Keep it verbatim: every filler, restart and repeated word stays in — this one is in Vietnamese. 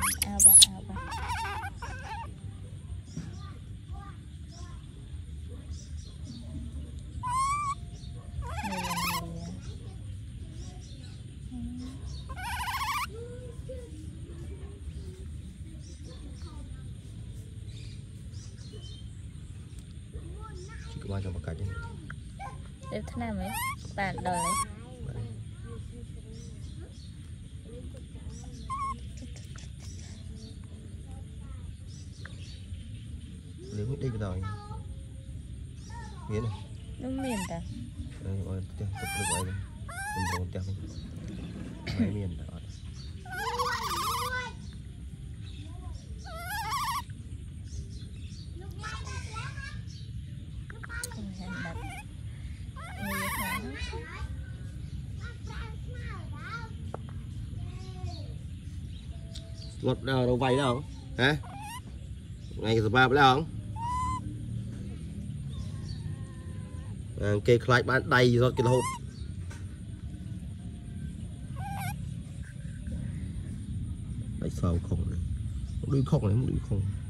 ao ba ao ba qua cho một cái để thế nào mấy bạn đời lấy nếu đi cái rồi miếng này nó miền ta đây rồi tiếp tục được vậy mình muốn tiếp mấy miền đó lột đầu vay đâu hả ngày thứ ba phải không à, kê khai bán đầy rồi cái hộp đấy sao không này đi không này đi không